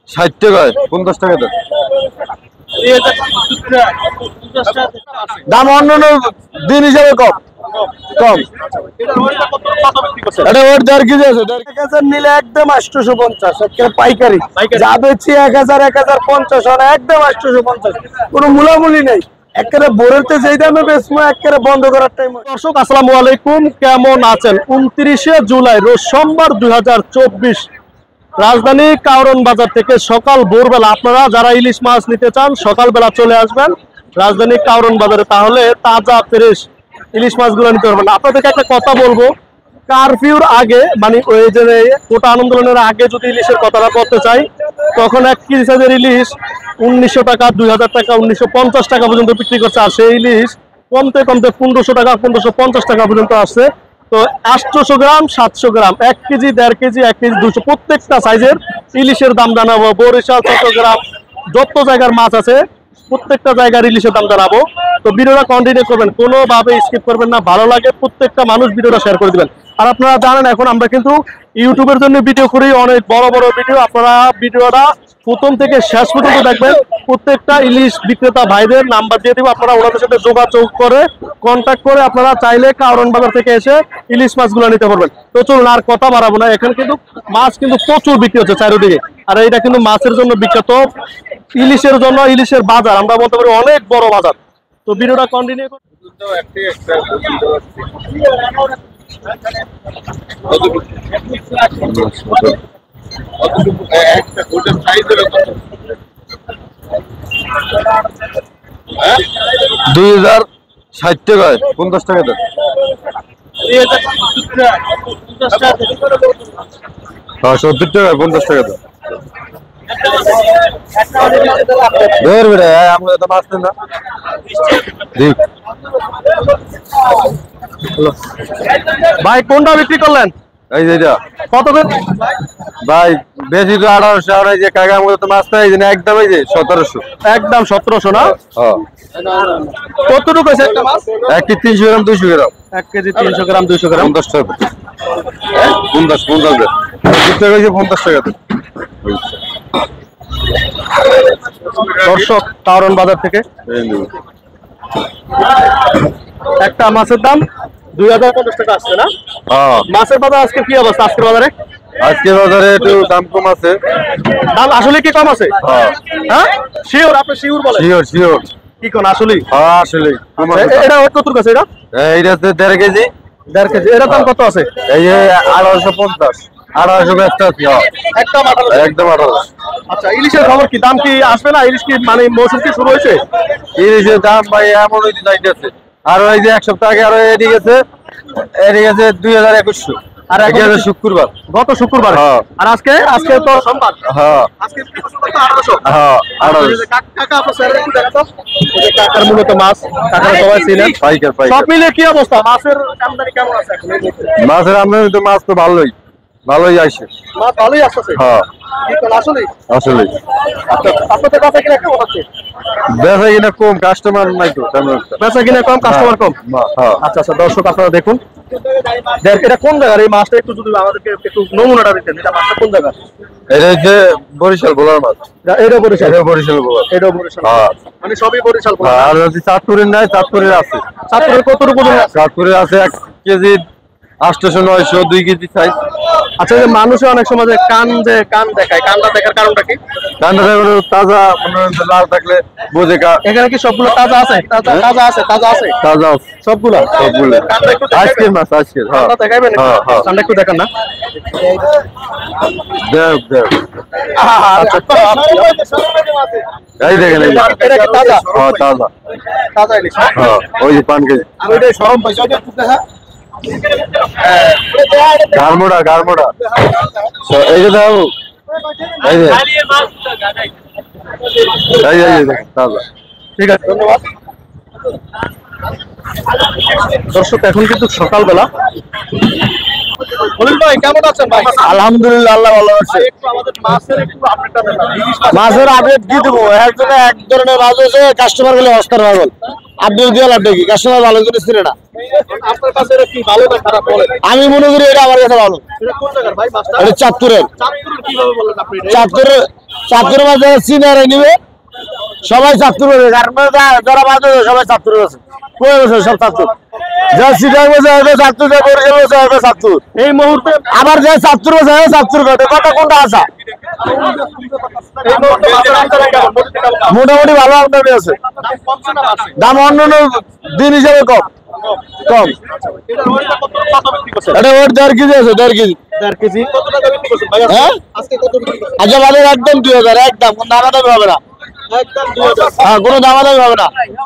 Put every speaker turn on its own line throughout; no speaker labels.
60 টাকা 50 টাকা দাম অন্যান্য দিন হিসাবে কম কম। এটা ওর 1.5 কেজি আছে, 1,000 নিলে একদম 850 পাইকারি, যা বেচি 1000 1050 একদম 850, কোনো মূলামূলি নেই। একেবারে বোরেতে যেই দামে বেচবো একেবারে বন্ধ করার টাইম।
দর্শক আসসালামু আলাইকুম, কেমন আছেন? 29শে জুলাই রোজ সোমবার 2024 রাজধানী কারওয়ান বাজার থেকে সকাল ভোরবেলা আপনারা যারা ইলিশ মাছ নিতে চান সকালবেলা চলে আসবেন রাজধানী কারওয়ান বাজারে, তাহলে তাজা ফ্রেশ ইলিশ মাছগুলো নিতে পারবেন। আপনাদেরকে একটা কথা বলবো, কারফিউর আগে মানে ওই যে কোটা আন্দোলনের আগে যদি ইলিশের কথাটা বলতে চাই, তখন 1 কেজি সাইজের ইলিশ 1900 টাকা 2000 টাকা 1950 টাকা পর্যন্ত বিক্রি করছে, আর সেই ইলিশ কমতে কমতে 1500 টাকা 1550 টাকা পর্যন্ত আসছে। তো 800 gram 700 gram 1 KG 1.5 KG 1 KG 200 প্রত্যেকটা সাইজের ইলিশের দাম জানাবো। বরিশাল চট্টগ্রাম যত জায়গার মাছ আছে প্রত্যেকটা জায়গার ইলিশের দাম জানাবো। তো ভিডিওটা কন্টিনিউ করবেন, কোনোভাবে স্কিপ করবেন না। ভালো লাগে প্রত্যেকটা মানুষ ভিডিওটা শেয়ার করে দিবেন। আর আপনারা জানেন এখন আমরা কিন্তু ইউটিউবের জন্য ভিডিও করি, অনেক বড় বড় ভিডিও। আপনারা ভিডিওটা প্রথম থেকে শেষ পর্যন্ত দেখবেন। প্রত্যেকটা ইলিশ বিক্রেতা ভাইদের নাম্বার দিয়ে দিব, আপনারা ওনাদের সাথে যোগাযোগ করে কন্ট্যাক্ট করে আপনারা চাইলে কারওয়ান বাজার থেকে এসে ইলিশ মাছগুলো নিতে পারবেন। তো চলুন আর কথা বাড়াবো না, এখানে কিন্তু মাছ কিন্তু প্রচুর বিক্রি হচ্ছে চারিদিকে। আর এইটা কিন্তু মাছের জন্য বিখ্যাত, ইলিশের জন্য ইলিশের বাজার আমরা বলতে পারি অনেক বড় বাজার। তো ভিডিওটা কন্টিনিউ করুন।
$2060 টাকা 50 টাকা দাম। 70 টাকা 50 টাকা দাম। আমরা তো মাছ না
ভাই কোনটা বিক্রি করলেন?
এই যে এটা
কত করে
ভাই? বেশি তো 1800, আর এই যে কাকার মধ্যে তো মাছ নাই, এই যে একদম এই যে 1700।
একদম 1700 না?
হ্যাঁ।
কতটুকু আছে একটা মাছ?
1 কেজি 300 গ্রাম 200 গ্রাম
1 কেজি 300 গ্রাম 200 গ্রাম
50 টাকা 50 টাকা 50 টাকা।
দর্শক কারওয়ান বাজার থেকে একটা মাছের দাম 2050 টাকা আসছে না?
হ্যাঁ।
মাছের বাজার আজকে কি অবস্থা? আজকের বাজারে
একটু দাম কম আছে।
দাম আসলে কি কম আছে? হ্যাঁ শিওর? আপনি শিওর বলেন?
শিওর
কি কোন আসলে?
হ্যাঁ আসলে কম আছে।
এটা কত আছে? এটা
এইটা 1.5 কেজি
1.5 কেজি। এর দাম কত আছে?
এই যে 1850 1850 আছে।
একদম
18।
আচ্ছা, ইলিশের খবর কি? দাম কি আসবে না? ইলিশ কি মানে মৌসুম কি শুরু হয়েছে?
ইলিশের দাম ভাই এমন হইতে যাইতেছে, আর ওই যে 1 সপ্তাহ আগে আরো এদিকে গেছে 2021।
আর
এখন শুক্রবার,
গত শুক্রবার। আর আজকে তো সোমবার।
হ্যাঁ
আজকে 1800।
হ্যাঁ 18।
কাকা আপনার স্যার একটু দেখো তো, এই যে কাকার মূলত মাছ, কাকার সবাই ছিলেন
পাইকার।
সব মিলে কি অবস্থা? মাছের আমদানি কেমন আছে এখন?
মাছের আমদানি তো মাছ তো ভালোই আসে,
মাছ ভালোই আসছে।
হ্যাঁ
কি কোন আসলে?
আচ্ছা,
আপনাদের কাছে কিনা কেমন আছে?
বেচা কিনা কম, কাস্টমার নাই তো তেমন একটা।
বেচা কিনা কম, কাস্টমার কম।
হ্যাঁ।
আচ্ছা দর্শক আপনারা দেখুন, এটা কোন জায়গার এই মাছটা? একটু যদি আমাদেরকে একটু নমুনাটা দিতেন, এটা মাছটা কোন জায়গা?
এটা হচ্ছে বরিশাল ভোলার মাছ।
এটা বরিশাল
ভোলা।
এটাও বরিশাল।
হ্যাঁ
মানে সবই বরিশাল।
আর যদি চাঁদপুরের নাই, চাঁদপুরের আছে।
চাঁদপুরের কতটুকু?
চাঁদপুরের আছে 1 কেজি 800 900 2 কেজি সাইজ।
আচ্ছা, যে মানুষে অনেক সময় যে কান দেখায়, কানটা দেখার কারণটা কি?
কানটা তাজা, লাল থাকলে বোঝে।
এখানে কি সবগুলো তাজা আছে? তাজা আছে সবগুলো।
আজকের মাছ আজকের। হ্যাঁ
দেখাবেন?
হ্যাঁ
কানটা একটু দেখান না।
দেখ এই দেখেন,
এটা কি তাজা?
হ্যাঁ তাজা
ইলিশ।
হ্যাঁ ওই যে 5 কেজি।
ওইটাই সরম পাইছে, ওইটা একটু দেখা।
গারমোড়া এই যে দাও, এই যে তাজা।
ঠিক আছে, ধন্যবাদ। দর্শক এখন কিন্তু সকালবেলা। খলিল ভাই কেমন আছেন? ভাই
আলহামদুলিল্লাহ, আল্লাহ ভালো আছে। মাছের আপডেট কি দেবো? এক ধরনের মাছ আছে, কাস্টমার গুলো অস্কার পাগল। আপডেট দিয়ে লাভ দেখি, কাস্টমার ভালো করে ছিল না।
আপনার কাছে এটা কি ভালো না খারাপ বলেন?
আমি মনে করি এটা আমার কাছে ভালো।
এটা কোন জায়গার ভাই মাছটা?
এটা চাঁদপুরের।
চাঁদপুরের কিভাবে বলেন আপনি?
চাঁদপুর মাছ যারা সিনিয়রে নিবে সবাই চাঁদপুর হবে, কারণ যারা মাছ ধরে সবাই চাঁদপুর আছে, কই বছর সব চাঁদপুর, যা সিটার বসে হবে চাঁদপুর, যা বরিশাল বসে হবে চাঁদপুর।
এই মুহূর্তে
আবার যা চাঁদপুর বসে হবে চাঁদপুর কথা, কথা কোনটা আসা? মোটামুটি ভালো আমদানি আছে, দাম অন্যান্য দিন হিসাবে কম কম। এটা ওর 1.5 কেজি আছে, 1.5 কেজি।
1.5 কেজি কত টাকা বিক্রি করছেন ভাই?
হ্যাঁ আচ্ছা বাজার একদম 2000, একদম কোনো দামাদামি হবে না,
একদম 2000।
হ্যাঁ কোনো দামাদামি হবে না।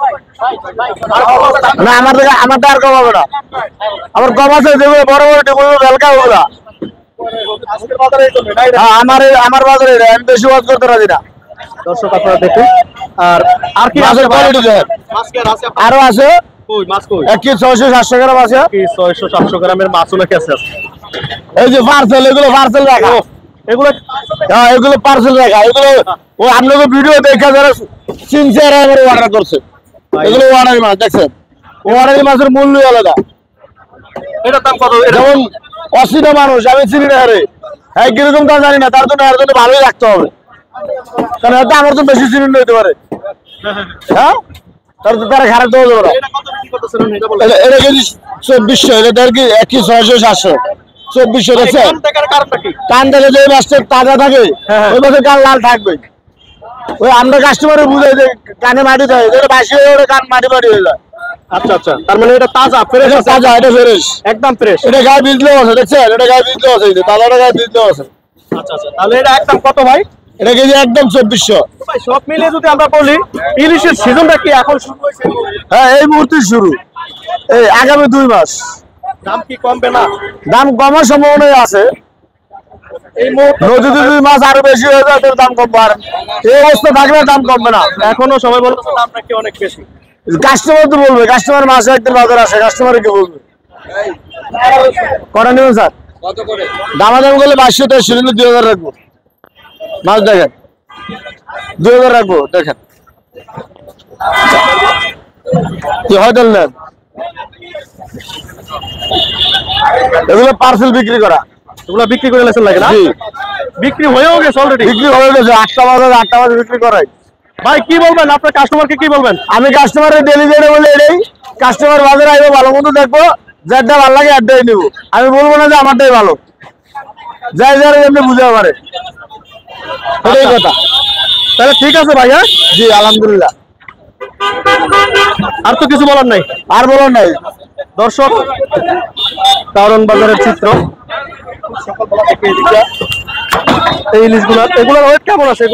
না আমারটা আর কম হবে না, আমার কম আছে, যেগুলো বড় বড় টেবিল বেলকা ওগুলা।
আজকের বাজারে এই জন্য নাই রে।
হ্যাঁ আমার বাজারে এটা, আমি বেশি ওয়াজ করতে রাজি না।
দর্শক আপনারা দেখুন। আর কি আছে
মাছের
ভাই?
কোয়ালিটি দেখেন,
মাছ কি আর আছে?
আরো আছে,
কই মাছ কই?
1 কেজি 600-700 গ্রাম আছে।
কি 600-700 গ্রামের মাছও নাকি আছে?
এই যে পার্সেল, এগুলো পার্সেল রাখা,
এগুলো
হ্যাঁ এগুলো পার্সেল রাখা, এগুলো ও আপনাকে ভিডিও দেখা যারা সিনসিয়ার অর্ডার করছে, এগুলো অর্ডারি মাছ দেখছেন, অর্ডারি মাছের মূল্য আলাদা।
এটার দাম কত?
যেমন অসিনা মানুষ আমি চিনি না, আরে হ্যাঁ কিরকম তা জানি না, তার জন্য এর জন্য ভালোই রাখতে হবে, কারণ হয়তো আমার তো বেশি চিনি হইতে পারে, হ্যাঁ তার তো তারা খারাপ দেওয়া যাবে না।
এটা কত বিক্রি করতেছেন এটা বলেন?
এটা কেজি 2400, এটা 1 কেজি 600-700, 2400 দেখছেন।
কম টাকার কারণটা কি?
কান থেকে যে মাছটা তাজা থাকে
হ্যাঁ।
ওই মাছের কান লাল থাকবে, ওই আমরা কাস্টমারে বুঝাই যে কানে মাটি থাকে, যেটা বাসি হয়ে ওটা কান মাটি মাটি হয়ে যায়।
আচ্ছা আচ্ছা, তার মানে এটা তাজা ফ্রেশ
এটা
আছে?
তাজা, এটা ফ্রেশ,
একদম ফ্রেশ।
এটা গায়ে বীজলেও আছে দেখছেন, এটা গায়ে বীজলেও আছে, এই যে তাজাটা গায়ে বীজলেও আছে।
আচ্ছা আচ্ছা, তাহলে এটা একদম কত ভাই?
এটা কেজি একদম 2400।
ভাই সব মিলিয়ে যদি আমরা বলি ইলিশের সিজনটা কি এখন শুরু হয়েছে?
হ্যাঁ এই মুহূর্তে শুরু, এই আগামী 2 মাস।
দাম কি কমবে না?
দাম কমার সম্ভাবনাই আছে,
এই মুহূর্তে
নদীতে যদি মাছ আরো বেশি হয়ে যায় তাহলে দাম কমবে, আর এই অবস্থা থাকলে দাম কমবে না।
এখনো সবাই বলতেছে দাম নাকি অনেক বেশি।
কাস্টমার তো বলবে, কাস্টমার মাসে একদিন বাজার আসে, কাস্টমার কে বলবে। করা নেবেন স্যার? দামাদাম করলে 2200 কিন্তু 2000 রাখবো। মাছ দেখেন 2000 রাখবো, দেখেন কি হয় নেন। এগুলো পার্সেল বিক্রি করা,
এগুলো বিক্রি করে লেছেন লাগে না?
জি
বিক্রি হয়েও গেছে অলরেডি।
বিক্রি হয়ে গেছে, 8টা বাজে বিক্রি করাই।
ভাই কি বলবেন আপনার কাস্টমারকে, কি বলবেন?
আমি কাস্টমারের ডেলিভারি বলে এটাই, কাস্টমার বাজারে আইবো, ভালো মন্দ দেখবো, যারটা ভালো লাগে একটাই নিবো, আমি বলবো না যে আমারটাই ভালো, যাই যারা এমনি বুঝতে পারে, এটাই কথা।
তাহলে ঠিক আছে ভাই। হ্যাঁ
জি আলহামদুলিল্লাহ,
আর তো কিছু বলার নাই।
আর বলার নাই।
দর্শক কারণ বাজারের চিত্র, এই ইলিশগুলার, এগুলোর ওয়েট কেমন আছে?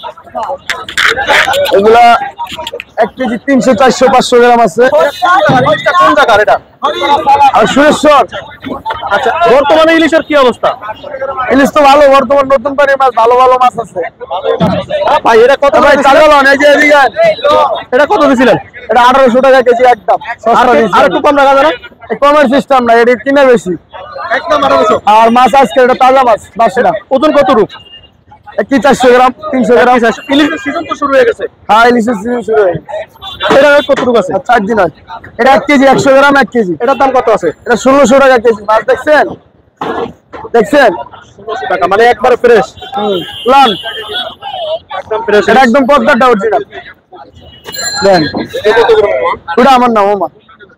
এগুলা 1 কেজি 300-400-500 গ্রাম আছে।
কোন জায়গার এটা?
আর সুরেশ্বর।
আচ্ছা, বর্তমানে ইলিশের কি অবস্থা?
ইলিশ তো ভালো, বর্তমান নতুন পানির মাছ, ভালো ভালো মাছ আছে
ভাই এটা কত?
ভাই চালান, এই যে এদিকে আন।
এটা কত দিছিলেন?
এটা 1800 টাকা কেজি একদম সস্তা দিচ্ছি।
আর একটু কম রাখা যাবে?
কমের সিস্টেম না, এটা কিনা বেশি
একদম 1800।
আর মাছ আজকে এটা তাজা মাছ, বাসিরা
ওজন কত রূপ?
1 কেজি 400 গ্রাম 300 গ্রাম।
ইলিশের সিজন তো শুরু হয়ে গেছে।
হ্যাঁ ইলিশের সিজন শুরু হয়ে গেছে।
এটা ওয়েট কত রূপ আছে?
4 দিন হয়। এটা 1 কেজি 100 গ্রাম 1 কেজি।
এটার দাম কত আছে?
এটা 1600 টাকা কেজি। মাছ দেখছেন? দেখছেন?
1600 টাকা, মানে একবারে ফ্রেশ।
লান
একদম ফ্রেশ।
এটা একদম পদ্মারটা অরিজিনাল। দেন ওটা আমার নাম ওমা।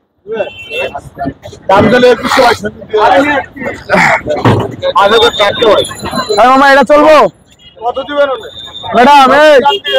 দাম দিলে 2100 আগে তো কাটতে হয়। হ্যাঁ মামা এটা চলবো?
কত দিবেন?
ম্যাডাম এই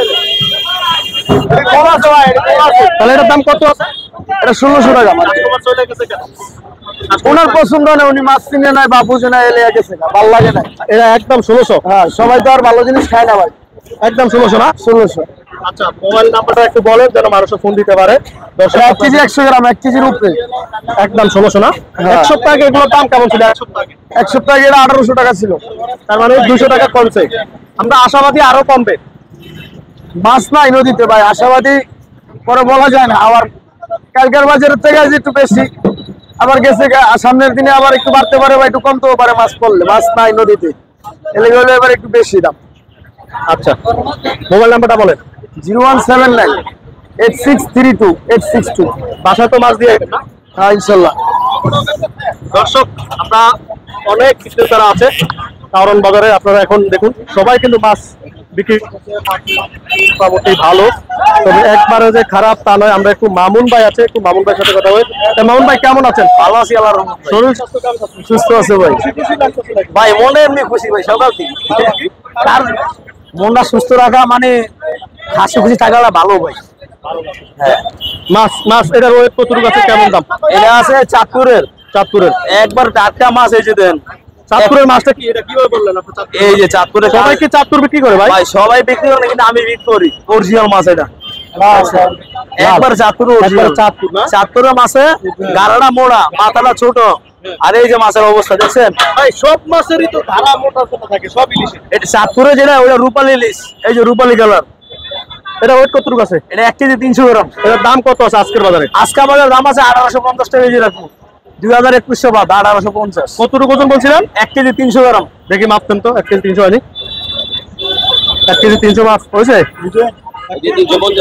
কম আছে ভাই, এটা কম আছে।
তাহলে এটার দাম কত আছে?
এটা 1600 টাকা।
তোমার চলে গেছে কেন?
ওনার পছন্দ না, উনি মাছ কিনে নাই বা বুঝে না, এলে গেছে না, ভালো লাগে না।
এটা একদম 1600।
হ্যাঁ সবাই তো আর ভালো জিনিস খায় না ভাই।
একদম 1600 না?
1600।
আচ্ছা, মোবাইল নাম্বারটা একটু বলেন যেন মানুষ ফোন দিতে পারে।
এটা 1 কেজি 100 গ্রাম 1 কেজির উপরে।
একদম 1600 না?
হ্যাঁ।
1 সপ্তাহ আগে এগুলোর দাম কেমন ছিল? 1 সপ্তাহ আগে
1 সপ্তাহ আগে এটা 1800 টাকা ছিল।
তার মানে 200 টাকা কমছে। আমরা আশাবাদী আরো কমবে।
মাছ নাই নদীতে ভাই, আশাবাদী পরে বলা যায় না। আবার কালকের বাজারের থেকে আজ একটু বেশি, আবার গেছে সামনের দিনে আবার একটু বাড়তে পারে বা একটু কমতেও পারে মাছ পড়লে। মাছ নাই নদীতে, এলে গেলে এবার একটু বেশি দাম।
আচ্ছা, মোবাইল নাম্বারটা বলেন।
0179 8632 862।
বাসায় তো মাছ দিয়ে না?
হ্যাঁ ইনশাল্লাহ।
দর্শক আমরা অনেক বিক্রেতারা আছে কারণ বাজারে, আপনারা এখন দেখুন সবাই কিন্তু মাছ বিক্রি মোটামুটি ভালো, তবে একবারে যে খারাপ তা নয়। আমরা একটু মামুন ভাই আছে, একটু মামুন ভাইয়ের সাথে কথা বলি। মামুন ভাই কেমন আছেন?
ভালো আছি আল্লাহর রহমতে।
শরীর স্বাস্থ্য কেমন আছে?
সুস্থ আছে ভাই। ভাই মনে এমনি খুশি ভাই সকাল থেকে। তার মনটা সুস্থ রাখা মানে হাসি খুশি থাকাটা ভালো ভাই। হ্যাঁ,
মাছ মাছ এটার ওয়েট কতটুকু আছে, কেমন দাম?
এটা আছে চাঁদপুরের
চাঁদপুরের
একবার টাটকা মাছ এই যে দেন।
চাঁদপুরের মাছটা কি, এটা কিভাবে বললেন আপনি?
এই যে চাঁদপুরের
সবাই কি চাঁদপুর বিক্রি করে ভাই?
ভাই সবাই বিক্রি করে না, কিন্তু আমি বিক্রি করি অরিজিনাল মাছ এটা। একবার চাঁদপুর
চাঁদপুর না?
চাঁদপুরের মাছে গালাটা মোড়া, মাথাটা ছোট, আর এই যে মাছের অবস্থা দেখছেন
ভাই সব মাছেরই তো ধারা মোটা মোটা থাকে, সব ইলিশে।
এটা চাঁদপুরে যেটা ওটা রূপালী ইলিশ, এই যে রূপালী কালার।
এটা ওয়েট কতটুকু আছে?
এটা 1 কেজি 300 গ্রাম।
এটার দাম কত আছে আজকের বাজারে?
আজকে বাজার দাম আছে 1850 টাকা কেজি রাখবো। 2021 বাদ 1850।
কতটুকু ওজন বলছিলেন?
1 কেজি 300 গ্রাম।
দেখি মাপতেন তো, 1 কেজি 300 হয়নি? 1 কেজি 300 মাপ হয়েছে? 1 কেজি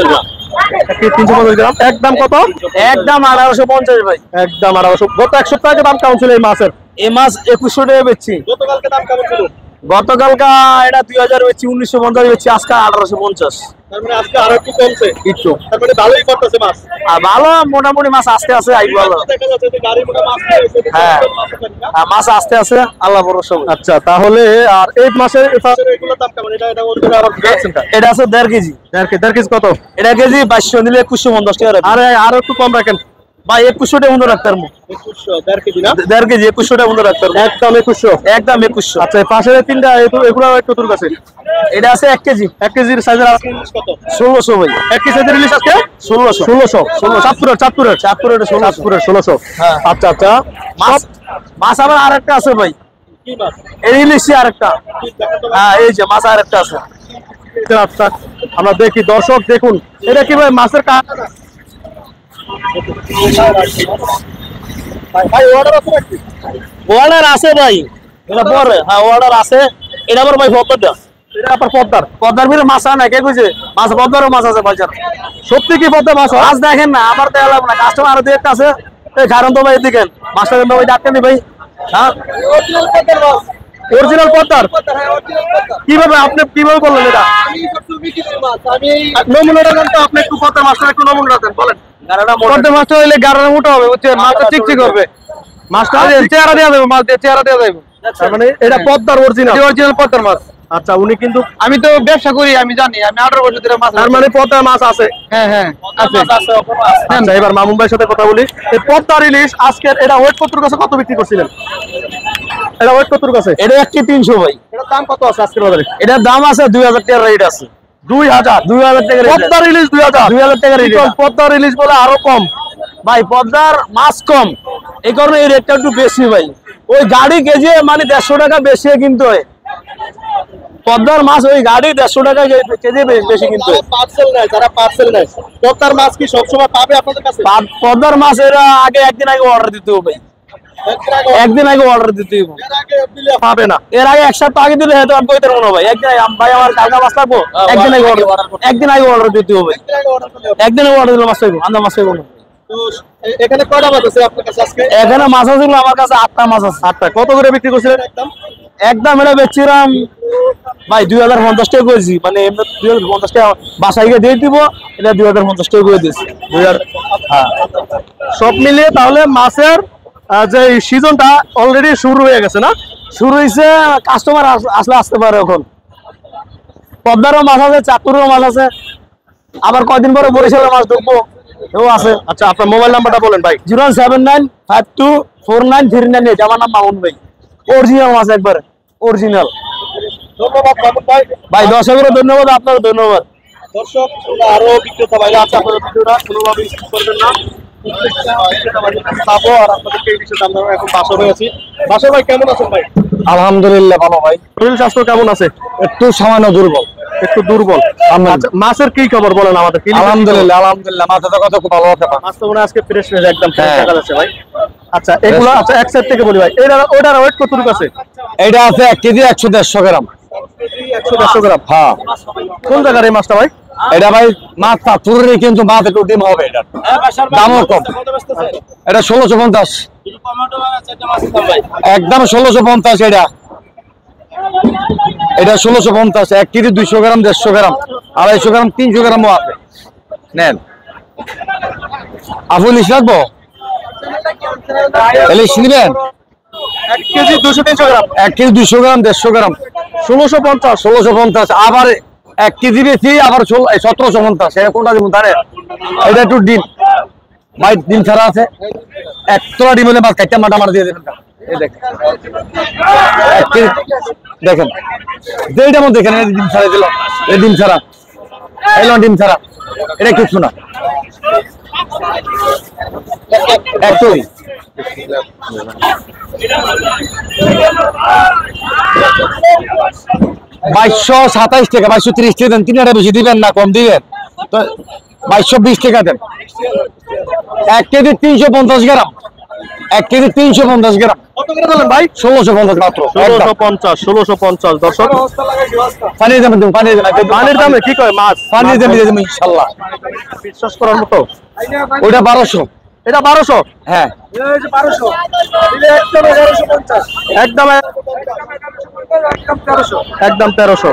350 গ্রাম। একদম কত?
একদম 1850 ভাই।
একদম 1800। গত এক সপ্তাহ আগে দাম কেমন ছিল এই মাছের?
এই মাছ 2100 টাকা বেচছি।
গতকালকে দাম কেমন ছিল?
গতকালকা এটা 2000 বেচছি, 1950 বেচছি, আজকে 1850।
তার মানে আজকে আরো একটু কমছে।
একটু
তার মানে ভালোই করতেছে মাছ।
আর ভালো মোটামুটি মাছ আস্তে আস্তে আই ভালো।
দেখা যাচ্ছে যে গাড়ি মোটা মাছ খেয়েছে।
হ্যাঁ, আর মাছ আস্তে আস্তে আল্লাহ ভরসা।
আচ্ছা, তাহলে আর এই মাছের এগুলোর দাম কেমন? এটা ওদের আবার দেখছেন কা?
এটা আছে 1.5 কেজি।
1.5 কেজি কত?
এটা কেজি 2200 নিলে 2150 টাকা রাখবো।
আরে আরো একটু কম রাখেন
ভাই 2100 টাকা মতো রাখতে পারবো।
2100 1.5 কেজি না?
1.5 কেজি 2100 টাকা মতো রাখতে পারবো।
একদম 2100।
একদম 2100।
আচ্ছা, এই পাশের তিনটা এগুলো একটু দূর কাছে।
এটা আছে 1 কেজি।
1 কেজির সাইজের আছে ইলিশ কত?
1600 ভাই।
1 কেজি সাইজের ইলিশ আজকে
1600।
চাঁদপুরের
চাঁদপুরের এটা 1600।
চাঁদপুরের 1600।
হ্যাঁ।
আচ্ছা আচ্ছা,
মাছ মাছ আবার আরেকটা আছে ভাই।
কি মাছ?
এই ইলিশই আরেকটা। হ্যাঁ, এই যে মাছ আরেকটা আছে।
আচ্ছা, আমরা দেখি, দর্শক দেখুন এটা কি ভাই মাছের ভাই অর্ডার আছে নাকি?
অর্ডার আছে ভাই, এটা পরে। হ্যাঁ, অর্ডার আছে। এটা আবার ভাই পদ্মারটা।
এটা আপনার পদ্মার?
পদ্মার ভিতরে মাছ আনা কে কইছে? মাছ পদ্মারও মাছ আছে বাজার।
সত্যি কি পদ্মা মাছ?
মাছ দেখেন না, আমার তো এলাম না, কাস্টমার আরো একটা আছে। এই কারণ তো ভাই এদিকে মাছটা দেন ভাই, ডাক্তার নি ভাই। হ্যাঁ,
অরিজিনাল পদ্মার? কিভাবে আপনি কিভাবে বললেন এটা? নমুনাটা দেন তো, আপনি একটু পদ্মার মাছটা একটু নমুনাটা দেন, বলেন।
গাড়াটা মোটা।
পদ্মার মাছটা হইলে গাড়ার মোটা হবে, বুঝছেন? মাছটা চিকচিক হবে, মাছটা চেহারা দেওয়া যাবে, মাছ দিয়ে চেহারা দেওয়া যাবে। তার মানে এটা পদ্মার অরিজিনাল পদ্মার মাছ। আচ্ছা, উনি কিন্তু,
আমি তো ব্যবসা করি, আমি জানি, আমি 18 বছর ধরে মাছ।
তার মানে পদ্মার মাছ আছে।
হ্যাঁ হ্যাঁ আছে।
আচ্ছা, এবার মামুন ভাইয়ের সাথে কথা বলি। এই পদ্মার ইলিশ আজকের এটা ওয়েট কত কাছে কত বিক্রি করছিলেন? এটা ওয়েট কত কাছে?
এটা 1 কেজি 300 ভাই।
এটার দাম কত আছে আজকের বাজারে?
এটার দাম আছে 2000 টাকা রেট আছে।
2000
টাকা রেট।
পদ্মার ইলিশ
2000 টাকা রেট।
পদ্মার ইলিশ বলে আরো কম
ভাই, পদ্মার মাছ কম, এই কারণে এই রেটটা একটু বেশি ভাই। ওই গাড়ি কেজি মানে 150 টাকা বেশি কিনতে হয়। পদ্মার মাছ ওই গাড়ি 150 টাকা কেজি বেশি কিনতে হয়।
যারা পার্সেল নেয় পদ্মার মাছ কি সবসময় পাবে আপনাদের কাছে?
পদ্মার মাছ এরা আগে একদিন আগে অর্ডার দিতে হবে ভাই, একদিন আগে অর্ডার দিতে হবে।
পাবে না।
এর আগে এক সপ্তাহ আগে দিলে হয়তো আমি কইতে পারবো না ভাই। একদিন ভাই আমার কালকা মাছ লাগবো, একদিন আগে অর্ডার দিতে হবে। একদিন আগে অর্ডার দিলে মাছ পাইবো, আমরা মাছ পাইবো না।
তো এখানে কয়টা মাছ আছে আপনার কাছে আজকে?
এখানে মাছ আছে আমার কাছে 8টা মাছ আছে।
8টা। কত করে বিক্রি করছিলেন একদম?
একদম এটা বেচছিলাম ভাই 2050 টাকা করেছি, মানে এমনি 2050 টাকা বাসায় গিয়ে দিয়ে দিব। এটা 2050 টাকা করে দিয়েছি। 2000। হ্যাঁ,
সব মিলিয়ে তাহলে মাছের যে সিজনটা অলরেডি শুরু হয়ে গেছে না?
শুরু হয়েছে, কাস্টমার আসলে আসতে পারে এখন। পদ্মারও মাছ আছে, চাঁদপুরেরও মাছ আছে, আবার কয়দিন পরে বরিশালের মাছ ঢুকবো, এও আছে।
আচ্ছা, আপনার মোবাইল নাম্বারটা বলেন ভাই।
07952493998। আমার নাম মামুন ভাই। অরিজিনাল মাছ একবারে অরিজিনাল।
ধন্যবাদ মামুন ভাই।
ভাই দর্শকেরও ধন্যবাদ, আপনারও ধন্যবাদ।
দর্শক, আরো বিক্রেতা ভাইরা আছে, আপনারা ভিডিওটা কোনোভাবে স্কিপ করবেন না। খাবো আর আপনাদেরকে এই বিষয়ে দাম ধারণা এখন বাসা হয়ে আছি। বাসা ভাই কেমন আছেন ভাই?
আলহামদুলিল্লাহ ভালো ভাই।
শরীর স্বাস্থ্য কেমন আছে?
একটু সামান্য দুর্বল।
একটু দুর্বল। আচ্ছা, মাছের কি খবর বলেন আমাদের?
আলহামদুলিল্লাহ মাথাটা কত খুব ভালো আছে।
মাছ তো মনে হয় আজকে ফ্রেশ একদম
হ্যাঁ।
দেখা যাচ্ছে ভাই। আচ্ছা, এগুলো আচ্ছা এক সাইড থেকে বলি ভাই, ওটার ওয়েট কতটুকু আছে?
এটা আছে 1 কেজি 100-150 গ্রাম।
100-150 গ্রাম।
হ্যাঁ।
কোন জায়গার এই মাছটা ভাই?
এটা ভাই মাছ চাঁদপুরেরই, কিন্তু মাছ একটু ডিম হবে, এটা দামও কম। এটা 1650, একদম 1650 এটা।
এটা 1650, 1 কেজি 200 গ্রাম, 150 গ্রাম, 250 গ্রাম, 300 গ্রামও আছে। নেন আপু ইলিশ রাখবো, ইলিশ নিবেন?
1 কেজি 200-300 গ্রাম,
1 কেজি 200 গ্রাম, 150 গ্রাম,
1650,
1650। আবার 1 কেজি বেশি, আবার 1750। এটা কোনটা দিব জানেন? এটা একটু ডিম ভাই, ডিম ছাড়া আছে। 1 তোলা ডিম হলে মাছ কাটতে মাটা মার দিয়ে দেবেন। এই দেখেন 1 কেজি, দেখেন যেইটা মধ্যে দেখেন, এই ডিম ছাড়া দিল, এই ডিম ছাড়া, এলো ডিম ছাড়া, এটা কিছু না। একদমই 2227 টাকা, 2230 টাকা দেন। 3 টাকা বেশি দিবেন না, কম দিবেন তো। 2220 টাকা দেন। 1 কেজি 350 গ্রাম, 1 কেজি 350 গ্রাম,
কত করে দিলেন ভাই?
1650 মাত্র।
1650 দর্শক।
পানি দেবেন, পানি দেবেন,
পানির দামে কি কয় মাছ?
পানি দেবেন ইনশাল্লাহ।
বিশ্বাস করার মতো।
ওইটা 1200।
এটা 1200,
হ্যাঁ
1200 একদম 1150,
একদম একদম 1300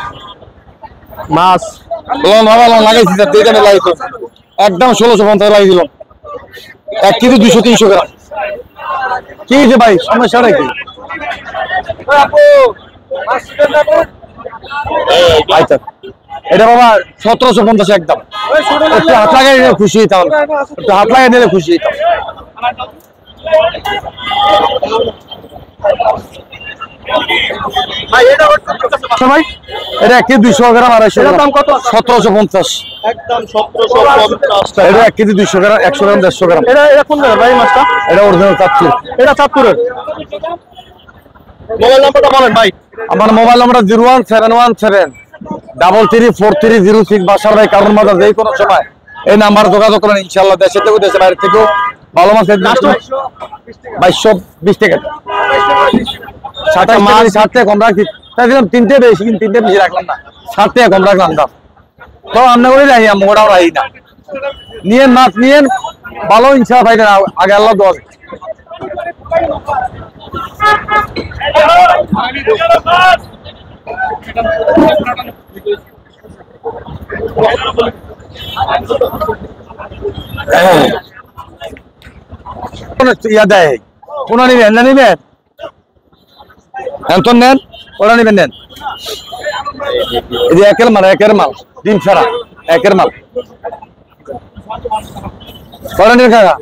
মাছ।
লাগাইছি স্যার, দুইটা লাগাইতো একদম 1650 লাগিয়ে দিলাম। 1 কেজি 200-300 গ্রাম। কি হয়েছে ভাই, সমস্যাটা কি? আচ্ছা এটা বাবা 1750 একদম। একটু হাত লাগাই নিলে খুশি হইতাম, একটু হাত লাগাই নিলে খুশি হইতাম।
ভাই এটা ভাই,
এটা 1 কেজি 200 গ্রাম, 250
এটার
গ্রাম,
দাম কত?
1750।
একদম 1750 টাকা।
এটা 1 কেজি 200 গ্রাম, 100 গ্রাম, 150 গ্রাম।
এটা কোন জায়গায় ভাই মাছটা?
এটা অরিজিনাল চাচ্ছি।
এটা চাঁদপুরের। মোবাইল নাম্বারটা বলেন ভাই।
আমার মোবাইল নাম্বার 01717334306। বাসার ভাই কারণ মাদার, যে কোনো সময় এই নাম্বার যোগাযোগ করেন ইনশাআল্লাহ। দেশে থেকে দেশে বাইরে থেকেও ভালো মাছ 2220 টাকা। 60 টাকা কম রাখছি, তাই দিলাম 3টে বেশি, কিন্তু 3টে বেশি রাখলাম না, 60 টাকা কম রাখলাম দাম। তো আমরা করে রাখি, মোটাও রাখি না। নিয়েন মাছ নিয়েন, ভালো ইনশাআল্লাহ ভাই, আগে আল্লাহ দোয়া। ইয়া দেয় কোনা নিবেন না, নিবেন তো নেন, ওরা নিবেন নেন। এই যে একের মাল, ডিম ছাড়া একের মাল। ওরা নিবেন কাকা,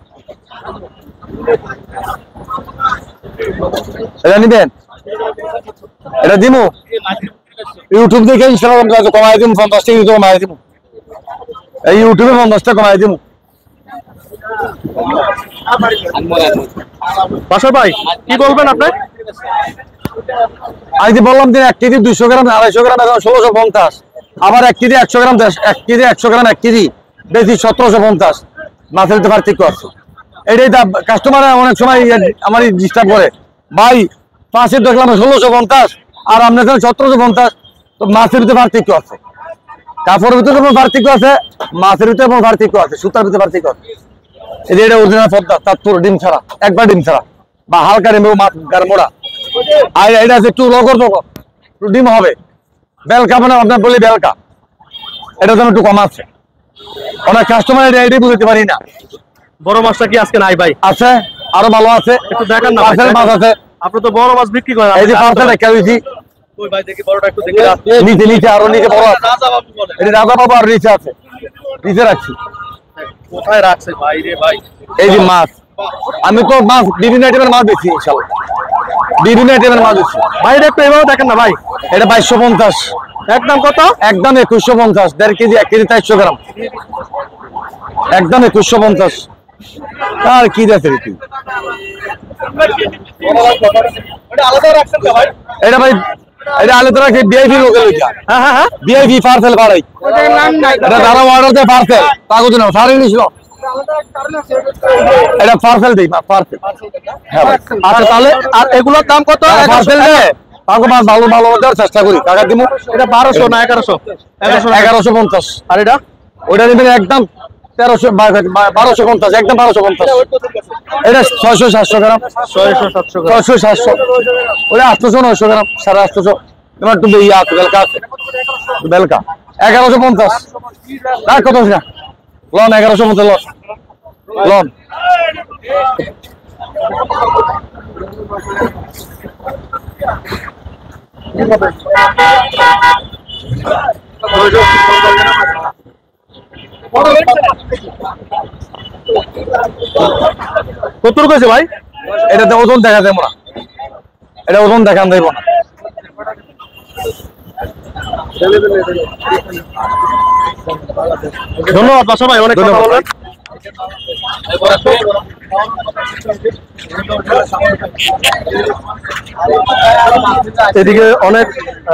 এটা নিবেন, এটা দিমু ইউটিউব দেখে ইনস্টাগ্রাম কমাই দিমু, 50 টাকা কমাই দিমু। এই ইউটিউবে 50 টাকা কমাই দিমু।
বাসা ভাই কি বলবেন আপনি?
আমি যে বললাম যে 1 কেজি 200 গ্রাম, 250 গ্রাম, এখন 1650। আবার 1 KG 100 gram, 1 KG 100 gram, 1 KG বেশি 1750। মাছের তো পার্থক্য আছে। এটাই দাম। কাস্টমার অনেক সময় আমার ডিস্টার্ব করে, ভাই মাছের দেখলাম 1650 আর আপনার 1750। তো মাছের ভিতরে পার্থক্য আছে, কাপড়ের ভিতরে কোনো পার্থক্য আছে, মাছের ভিতরে কোনো পার্থক্য আছে, সুতার ভিতরে পার্থক্য আছে। এই যে এটা অরিজিনাল পদ্মা, চাঁদপুর, ডিম ছাড়া, একবার ডিম ছাড়া বা হালকা ডিম মাছ মোড়া। আর এটা আছে একটু লগর লগর, একটু ডিম হবে। বেলকা মানে আপনার বলি বেলকা, এটা দাম একটু কম আছে। অনেক কাস্টমার এটাই বুঝতে পারি না।
বড় মাছটা কি আজকে নাই ভাই?
আছে, আরো ভালো আছে,
একটু দেখান না ভাই।
পার্সেল মাছ আছে।
আপনি তো বড় মাছ বিক্রি করেন।
এই যে পার্সেল একটা দিয়েছি,
ওই ভাই দেখি বড়টা একটু দেখি।
নিচে নিচে আরো নিচে বড় আছে।
রাজা বাবু বলে।
এটা রাজা বাবু আর নিচে আছে, নিচে রাখছি।
কোথায় রাখছে ভাই রে ভাই?
এই যে মাছ, আমি তো মাছ বিভিন্ন আইটেমের মাছ দিচ্ছি ইনশাল্লাহ, বিভিন্ন আইটেমের মাছ দিচ্ছি।
ভাই এটা একটু এভাবে দেখেন না ভাই।
এটা 2250,
একদম কত?
একদম 2150। 1.5 কেজি, 1 কেজি 400 গ্রাম, একদম 2150। আর কি দেখে তুই? এটা ভাই, এটা আলাদা রাখি, বিআইপি লোকের ওইটা।
হ্যাঁ হ্যাঁ হ্যাঁ,
বিআইপি পার্সেল বাড়াই, এটা যারা অর্ডার দেয় পার্সেল, কাগজ নাও সারি নিছিল, এটা পার্সেল দিই, পার্সেল। হ্যাঁ ভাই,
আচ্ছা তাহলে আর এগুলোর দাম কত?
পার্সেল দেয়, তাকে মাছ ভালো ভালো দেওয়ার চেষ্টা করি। টাকা দিব।
এটা 1200 না 1100?
1150।
আর এটা
ওইটা নেবেন একদম 1250, একদম 1250। এটা 600-700 গ্রাম,
600-700 গ্রাম।
600-700, ওটা 800-900 গ্রাম, 850। তোমার একটু ইয়া আছে, বেলকা আছে, বেলকা 1150। রাখ কত না লন 1150 লন।
কত কইছে ভাই?
এটাতে ওজন দেখা যাবে না, এটা ওজন দেখান যাইব না।
ধন্যবাদ বাসা ভাই, অনেক কথা বললেন। এদিকে অনেক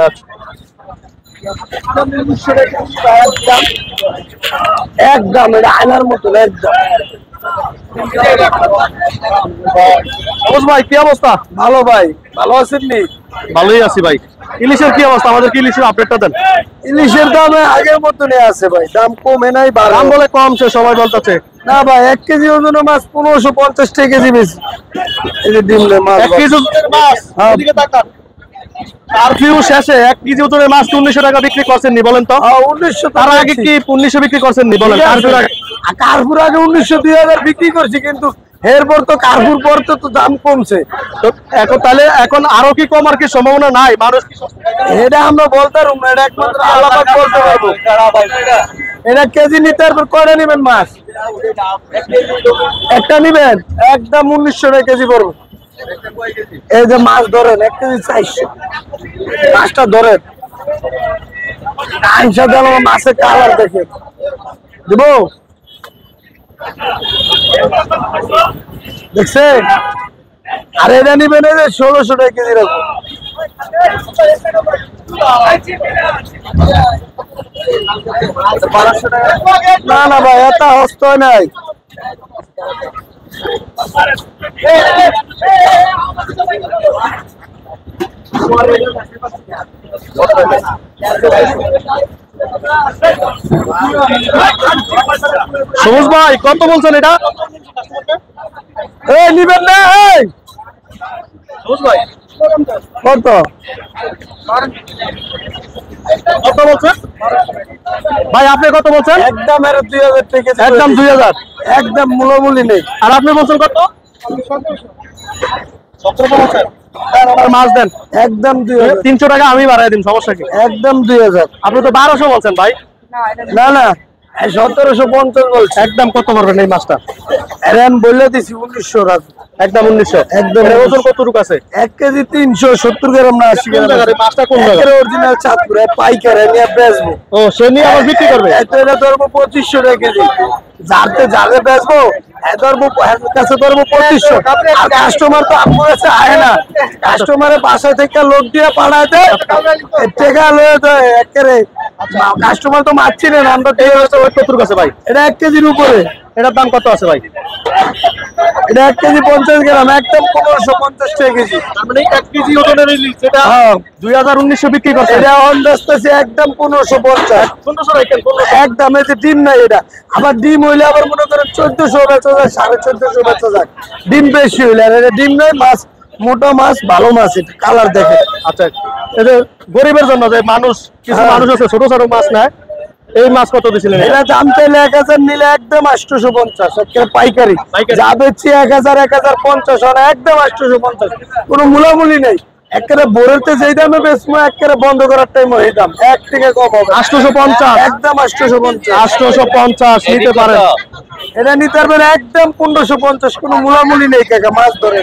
একদম এটা আয়নার মতন একদম।
ভাই কি অবস্থা?
ভালো ভাই, ভালো আছেন নি?
ভালোই আছি ভাই। ইলিশের কি অবস্থা? আমাদের কি ইলিশের আপডেটটা দেন।
ইলিশের দাম আগের মতনই আছে ভাই, দাম কমে নাই,
দাম বলে কমছে, সবাই বলতেছে।
না ভাই 1 কেজি ওজনের মাছ 1550 টাকা কেজি বেশি। এই যে ডিমলে মাছ
1 কেজি ওজনের মাছ,
হ্যাঁ।
এদিকে তাকান। কারফিউ শেষে 1 কেজি ওজনের মাছ 1900 টাকা বিক্রি করছেন নি বলেন তো?
1900।
তার আগে কি 1900 বিক্রি করছেন নি বলেন? কারফিউর আগে
কার্পুর আগে 1900 2000 বিক্রি করছি, কিন্তু এরপর তো কার্পুর পর তো দাম কমছে।
তো এখন তাহলে এখন আরো কি কমার কি সম্ভাবনা নাই? মানুষ কি
এটা আমরা বলতে পারবো না, এটা একমাত্র আল্লাহ পাক বলতে পারবো। এটা কেজি নিতে এরপর কয়টা নেবেন মাছ? একটা নিবেন, একদম 1900 টাকা কেজি পড়বে। এই যে মাছ ধরেন 1 কেজি 400, মাছটা ধরেন আইসা দেন, মাছের কালার দেখে দিব, দেখছেন? আর এটা নিবেন এই যে 1600 টাকা কেজি রাখবো। না না ভাই, এত হস্ত নাই।
সবুজ ভাই কত বলছেন এটা?
এই নিবেন না, এই
সবুজ ভাই
কত?
কত বলছেন ভাই? আপনি কত বলছেন?
একদম এর 2000 টাকা,
একদম 2000,
একদম মূলামূলি নেই।
আর আপনি বলছেন কত? 1700 বলছেন। মাছ দেন
একদম 2000,
300 টাকা আমি বাড়াই দিন, সমস্যা কি?
একদম 2000।
আপনি তো 1200 বলছেন ভাই।
না না 1750 বলছে।
একদম কত করবেন এই মাছটা?
এরান বলে দিছি 1900 রাখ,
একদম 1900।
একদম
এর ওজন কতটুকু আছে?
1 কেজি 370 গ্রাম না 80
কোন
গ্রাম।
জায়গার এই মাছটা? কোন জায়গা?
অরিজিনাল চাঁদপুর, পাইকার নিয়ে বেচবো।
ও সে নিয়ে আবার বিক্রি করবে?
এত এটা ধরবো 2500 টাকা কেজি। যারে বেচবো ধরবো, কাছে ধরবো 2500। আর কাস্টমার তো আমার কাছে আয় না, কাস্টমারের বাসা থেকে লোক দিয়ে পাঠাতে টাকা লয়ে যায় একেবারে। কাস্টমার তো মারছি না, আমরা
কতটুকু আছে ভাই?
এটা 1 কেজির উপরে।
এটার দাম কত আছে ভাই?
এটা 1 কেজি 50 গ্রাম, একদম 1550 টাকা কেজি।
মানে 1 কেজি ওজনের ইলিশ, এটা
হ্যাঁ
2019 বিক্রি করছে।
এটা অন বেচতেছে একদম 1550।
1500 রাখেন, 1500।
একদম, এই যে ডিম নাই এটা। আবার ডিম হইলে আবার মনে করেন 1400 বেচা যায়, 1450 বেচা যায়। ডিম বেশি হইলে, আর এটা ডিম নাই, মাছ মোটা মাছ, ভালো মাছ, এটা কালার দেখে।
আচ্ছা, এই যে গরিবের জন্য যে মানুষ, কিছু মানুষ আছে ছোট ছোট মাছ নেয়, এই মাছ কত দিছিলেন?
এটা দাম চাইলে 1000 নিলে একদম 850, একেবারে পাইকারি। যা বেচছি 1000 1050, আর একদম 850, কোনো মূলামূলি নেই। একেবারে বোরেতে যেই দামে বেচবো, একেবারে বন্ধ করার টাইম এই দাম, 1 টাকা কম হবে।
850,
একদম 850।
850 নিতে পারেন।
এটা নিতে পারবেন একদম 1550, কোনো মূলামূলি নেই কাকা, মাছ ধরে।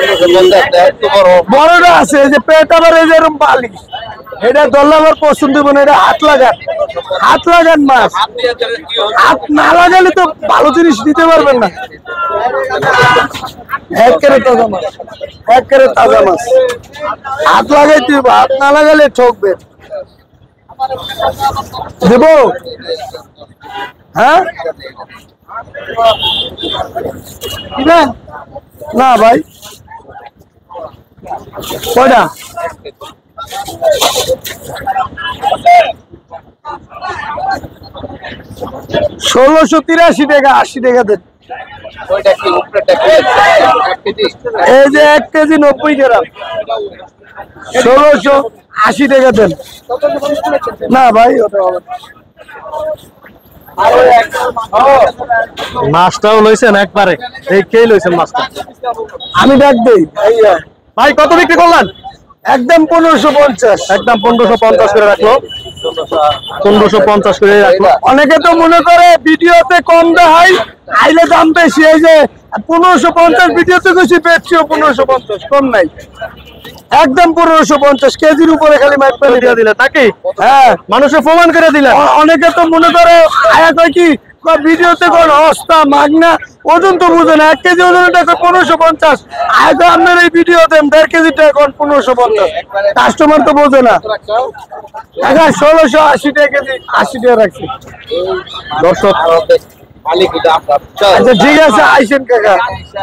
বড়টা আছে, এই যে পেট আবার এই যে এরকম বালি, এটা ধরলে আমার পছন্দ হবে না। এটা হাত লাগান মাছ, হাত না লাগালে তো ভালো জিনিস নিতে পারবেন না। একেবারে তাজা মাছ, একেবারে তাজা মাছ। হাত লাগাইতে হবে, হাত না লাগালে ঠকবে। দেবো? হ্যাঁ না ভাই, কয়টা? 1683 টাকা, 80 টাকা দেন। এই যে 1 কেজি 90 গ্রাম, 1680 টাকা দেন। না ভাই ওটা হবে না।
মাছটাও লইছেন একবারে, এই কে লইছেন মাছটা?
আমি ডাক দেই ভাইয়া।
ভাই কত বিক্রি করলেন?
একদম 1550।
একদম 1550 করে রাখলো, 1550 করে রাখলো।
অনেকে তো মনে করে ভিডিওতে কম দেখাই, আইলে দাম বেশি। এই যে 1550 ভিডিওতে বেশি, বেচছিও 1550, কম নাই। একদম 1550 কেজির উপরে খালি মাইক পেলে
দিয়ে দিলে নাকি?
হ্যাঁ,
মানুষের প্রমাণ করে দিলেন।
অনেকে তো মনে করে আয়া কয় কি কয় ভিডিওতে কোন হস্তা মাগনা, ওজন তো বুঝে না। 1 কেজি ওজন টাকা 1550, আয়া তো আপনার এই ভিডিও দেন 1.5 কেজি টাকা কোন 1550, কাস্টমার তো বোঝে না। টাকা 1680 টাকা কেজি, 80 টাকা রাখছি।
দর্শক
আচ্ছা ঠিক আছে, আইসেন কাকা।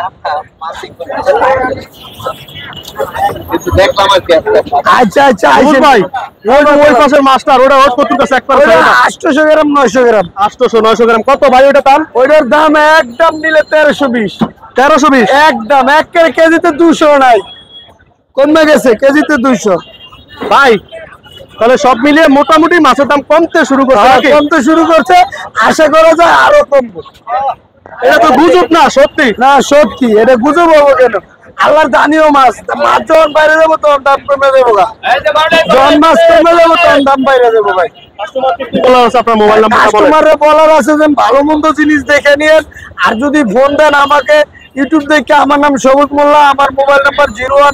আচ্ছা আচ্ছা
আইসেন
আইসেন
ভাই। ওই পাশের মাছটা ওটা ওট কত কাছে একবার
800 গ্রাম 900 গ্রাম।
800 900 গ্রাম কত ভাই ওটা দাম?
ওইটার দাম একদম নিলে 1320।
1320
একদম, এক কেজিতে 200 নাই, কমে গেছে, কেজিতে 200
ভাই। তাহলে সব মিলিয়ে মোটামুটি মাছের দাম কমতে শুরু করছে নাকি?
কমতে শুরু করছে, আশা করা যায় আরো কমবে।
এটা তো গুজব না, সত্যি।
না সত্যি, এটা গুজব হবো কেন? আল্লাহর দানীয় মাছ, মাছ যখন বাইরে যাবো তখন দাম কমে দেবো গা, যখন মাছ কমে যাবো তখন দাম বাইরে দেবো ভাই।
আপনার মোবাইল নাম্বার
কাস্টমারের বলার আছে যে ভালো মন্দ জিনিস দেখে নিয়েন, আর যদি ফোন দেন আমাকে ইউটিউব দেখে, আমার নাম সবুজ মোল্লা, আমার মোবাইল নাম্বার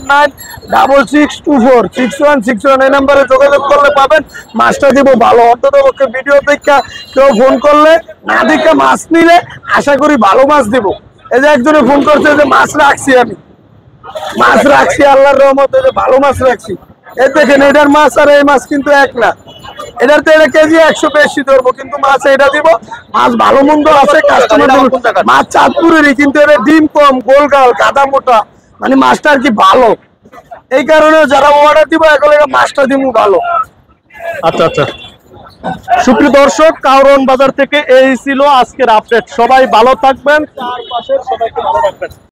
01966246161। এই নাম্বারে যোগাযোগ করলে পাবেন, মাছটা দিব ভালো। অন্তত পক্ষে ভিডিও দেখে কেউ ফোন করলে না দেখে মাছ নিলে আশা করি ভালো মাছ দিব। এই যে একজনে ফোন করছে যে মাছ রাখছি, আমি মাছ রাখছি আল্লাহর রহমতে, যে ভালো মাছ রাখছি। এই দেখেন এটার মাছ আর এই মাছ কিন্তু এক না, এটার তো এটা কেজি 100 বেশি ধরবো, কিন্তু মাছ এটা দিব। মাছ ভালো মন্দ আছে, কাস্টমার মাছ চাঁদপুরেরই, কিন্তু এটা ডিম কম, গোলগাল, গাদা মোটা, মানে মাছটা আর কি ভালো। এই কারণে যারা অর্ডার দিব এখন মাছটা দিব ভালো।
আচ্ছা আচ্ছা। সুপ্রিয় দর্শক, কাউরন বাজার থেকে এই ছিল আজকের আপডেট। সবাই ভালো থাকবেন, চারপাশের সবাইকে ভালো রাখবেন।